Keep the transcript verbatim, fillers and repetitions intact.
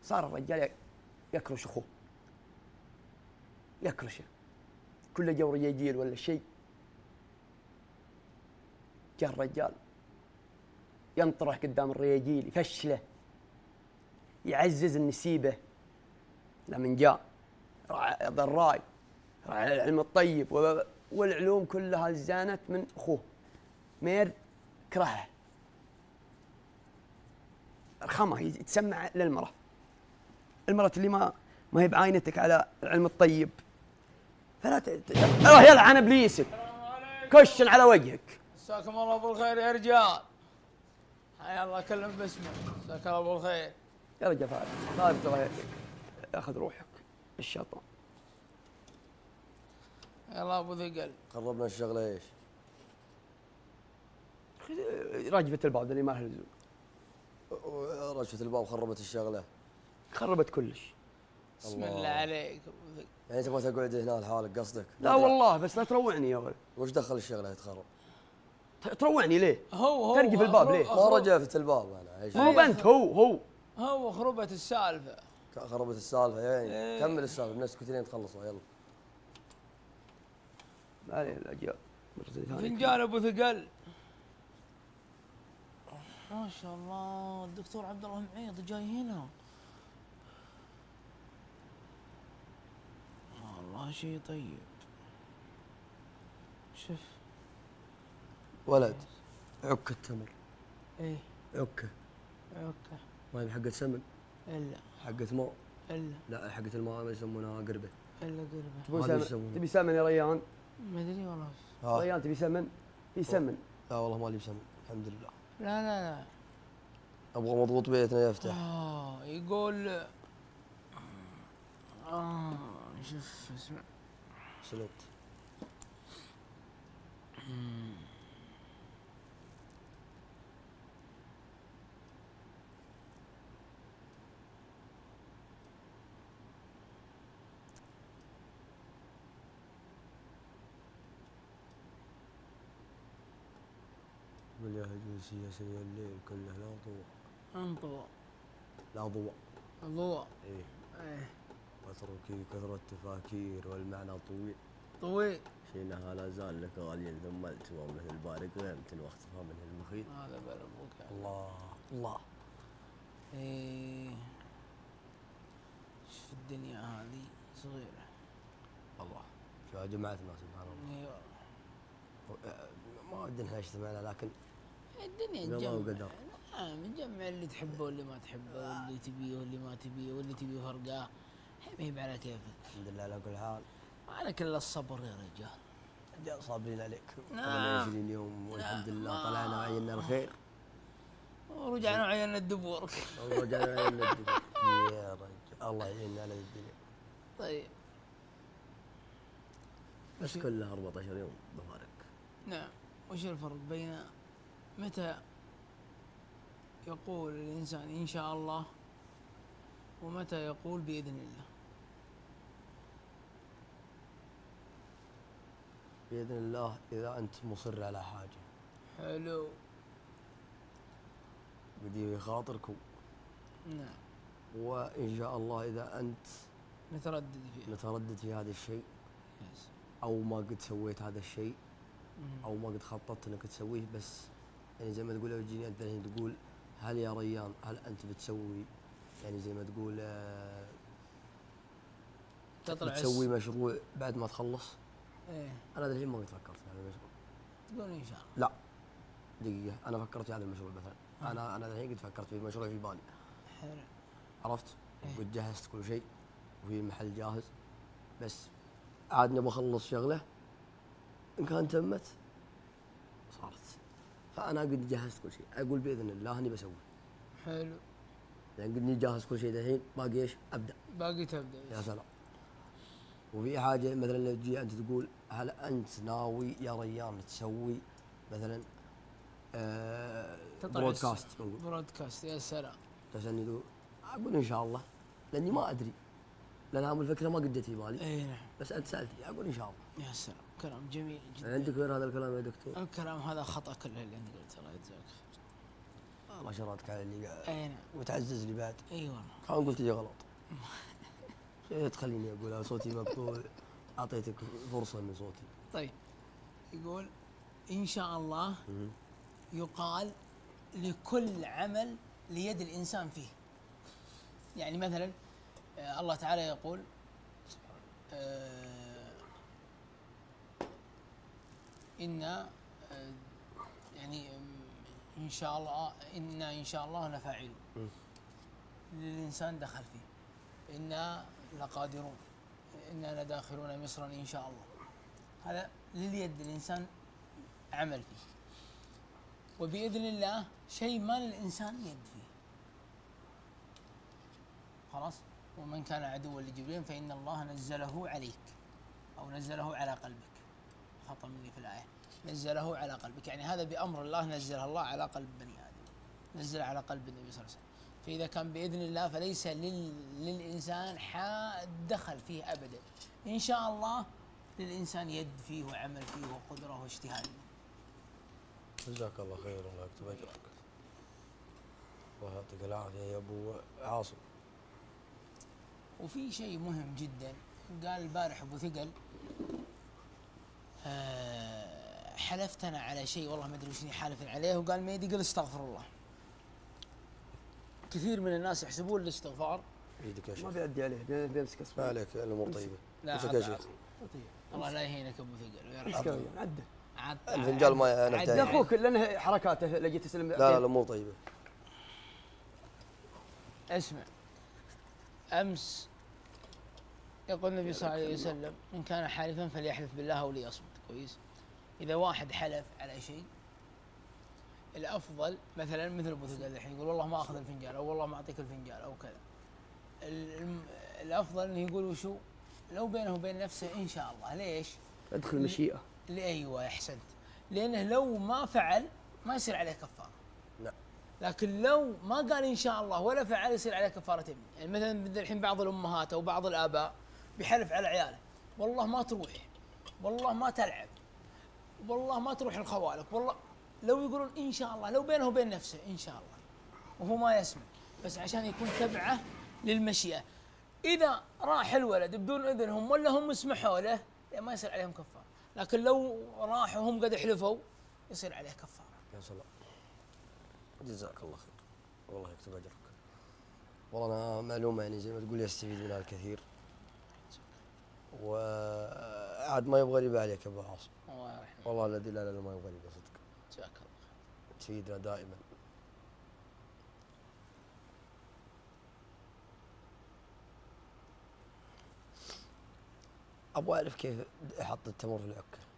صار الرجال يكرش اخوه، يكرشه كل جو رجاجيل ولا شيء. جاء الرجال ينطرح قدام الرجاجيل يفشله، يعزز النسيبه. لمن جاء ضراي العلم الطيب والعلوم كلها زانت من اخوه، مير كرهه، رخمه، يتسمع للمراه، المراه اللي ما ما هي بعاينتك على العلم الطيب، فلا ت... اه يلعن ابليسك، كشن على وجهك. مساكم الله بالخير يا رجال. حيا الله كلم باسمك. مساك الله بالخير يا رجال. فارس فارس الله ياخذ روحك الشيطان. يلا ابو ثقل قربنا الشغله ايش؟ رجفة الباب اللي ما لها لزوم. رجفة الباب خربت الشغله. خربت كلش. بسم الله عليك ابو ثقل. يعني تبغى تقعد هنا لحالك قصدك؟ لا والله بس لا تروعني يا ولد. وش دخل الشغله يتخرب؟ تروعني ليه؟ هو هو ترقي في الباب ليه؟ ما رجفت الباب انا. ما هو بنت هو هو هو خربت السالفه. خربت السالفه يعني. إيه. كمل السالفه الناس كثيرين تخلصوا يلا. ما عليه الاجيال. فنجان ابو ثقل. ما شاء الله الدكتور عبد الله معيط جاي هنا. والله شيء طيب. شوف ولد عك التمر. ايه عكه. عكه. ما هي حقة سمن. الا. حقة ماء. الا. لا حقة الماء ما يسمونها قربة. الا قربه. تبي سمن؟ تبي سمن يا ريان؟ ما ادري والله. ريان تبي سمن؟ في سمن. لا والله ما لي سمن الحمد لله. لا لا لا ابغى مضغوط بيتنا يفتح. اه يقول اه شوف اسمع. سلط. قل يا هجوسي يا سري الليل كله لا ضوء. انطوى. لا ضوء. ضوء. ايه. ايه. واتركي كثرة التفاكير والمعنى طويل. طويل. شينها لا زال لك غاليا ثم التوى مثل بارق غيمة واختفى منه المخيط. هذا بلا ابوك. الله الله. ايه. شوف الدنيا هذه صغيرة. الله. شو جمعتنا سبحان الله. ايوه. ما ودنا احنا اجتمعنا لكن الدنيا قضاء تجمع. وقدر. نعم نجمع اللي تحبه واللي ما تحبه واللي تبيه واللي ما تبيه واللي تبيه فرقاه. هي ما هي على كيفك. الحمد لله على كل حال. عليك الا الصبر يا رجال. رجال صابرين عليك. نعم. عشرين يوم والحمد نعم. لله طلعنا وعينا الخير. ورجعنا وعينا الدبور. ورجعنا وعينا الدنيا. يا رجال الله يعيننا على الدنيا. طيب. بس كلها أربعة عشر يوم بفارق. نعم. وش الفرق بين متى يقول الإنسان إن شاء الله ومتى يقول بإذن الله؟ بإذن الله إذا أنت مصر على حاجة. حلو. بدي خاطرك. نعم. وإن شاء الله إذا أنت متردد فيه. متردد في هذا الشيء يس. أو ما قد سويت هذا الشيء أو ما قد خططت إنك تسويه، بس يعني زي ما تقول لو تجيني أنت الحين تقول هل يا ريان هل أنت بتسوي يعني زي ما تقول آه تطلع بتسوي مشروع بعد ما تخلص؟ إيه. أنا الحين ما قد فكرت في هذا المشروع. تقول إن شاء الله. لا دقيقة أنا فكرت في هذا المشروع مثلا. أنا أنا الحين قد فكرت في مشروع في بالي. حلو. عرفت؟ إيه. قد جهزت كل شيء وفي المحل جاهز، بس عاد نبغى أخلص شغلة إن كان تمت صارت. فأنا قد جهزت كل شيء، أقول بإذن الله إني بسوي. حلو. يعني قدني جاهز كل شيء الحين، باقي إيش؟ أبدأ. باقي تبدأ. يا سلام. وفي حاجة مثلا لو تجي أنت تقول هل أنت ناوي يا ريان تسوي مثلا آه برودكاست؟ برودكاست يا سلام. تسألني تقول أقول إن شاء الله لأني ما أدري، لأن هذه الفكرة ما قد جت في بالي. اي نعم. بس أنت سألتني أقول إن شاء الله. يا سلام كلام جميل جدا. عندك غير هذا الكلام يا دكتور؟ الكلام هذا خطأ كله اللي انت قلته الله يجزاك خير. الله شراتك على اللي قاعد اي نعم. وتعزز لي بعد. اي والله. كان قلت لي غلط. ايه تخليني اقول صوتي مقطوع، اعطيتك فرصه من صوتي. طيب يقول ان شاء الله يقال لكل عمل ليد الانسان فيه. يعني مثلا آه الله تعالى يقول آه إن آه يعني إن شاء الله إنا إن شاء الله لفاعلون. للإنسان دخل فيه. إنا لقادرون. إنا لداخلون مصرا إن شاء الله. هذا لليد الإنسان عمل فيه. وبإذن الله شيء ما للإنسان يد فيه. خلاص. ومن كان عدوا لجبريل فإن الله نزله عليك أو نزله على قلبك. خطأ مني في الآية. نزله على قلبك، يعني هذا بأمر الله نزله الله على قلب بني آدم، نزل على قلب النبي صلى الله عليه وسلم. فإذا كان بإذن الله فليس لل... للإنسان حاد دخل فيه أبدا. إن شاء الله للإنسان يد فيه وعمل فيه وقدرة واجتهاد. جزاك الله خير، الله يكتب أجرك. الله يعطيك العافية يا أبو عاصم. وفي شيء مهم جدا قال البارح أبو ثقل، أه حلفت أنا على شيء والله ما أدري وش حالف عليه، وقال ما يدي قل استغفر الله. كثير من الناس يحسبون الاستغفار ايدك يا شيخ ما بيعدي عليه، بيمسك اصبعه. ما عليك الامور طيبه. لا مسك يا شيخ. الله لا يهينك ابو ثقل ويرحمه. عده عد الفنجان ما انا يا اخوك لانه حركاته لقيت تسلم. لا لا الامور طيبه. اسمع، امس يقول النبي صلى الله عليه وسلم ان كان حالفا فليحلف بالله او ليصمت. كويس. اذا واحد حلف على شيء الافضل مثلا مثل ابو ثقل الحين يقول والله ما اخذ الفنجان او والله ما اعطيك الفنجان او كذا، الافضل انه يقول وشو لو بينه وبين نفسه ان شاء الله. ليش؟ ادخل المشيئه. ايوه احسنت. لانه لو ما فعل ما يصير عليه كفاره. نعم. لكن لو ما قال ان شاء الله ولا فعل يصير عليه كفاره يمين. يعني مثلا الحين بعض الامهات او بعض الاباء بيحلف على عياله والله ما تروح، والله ما تلعب، والله ما تروح الخوالك، والله لو يقولون ان شاء الله لو بينه وبين نفسه ان شاء الله وهو ما يسمع، بس عشان يكون تبعه للمشيئه. اذا راح الولد بدون اذنهم ولا هم سمحوا له ما يصير عليهم كفاره، لكن لو راحوا وهم قد حلفوا يصير عليه كفاره. يا سلام. جزاك الله خير، والله يكتب اجرك. والله انا معلومه يعني زي ما تقول يستفيد منها الكثير. وعاد ما يبغى ربا عليك يا ابو عاصم. الله يرحمه. والله الذي لا لا ما يبغى ربا صدق. جزاك الله خير. تفيدنا دائما. ابغى اعرف كيف احط التمر في العكه.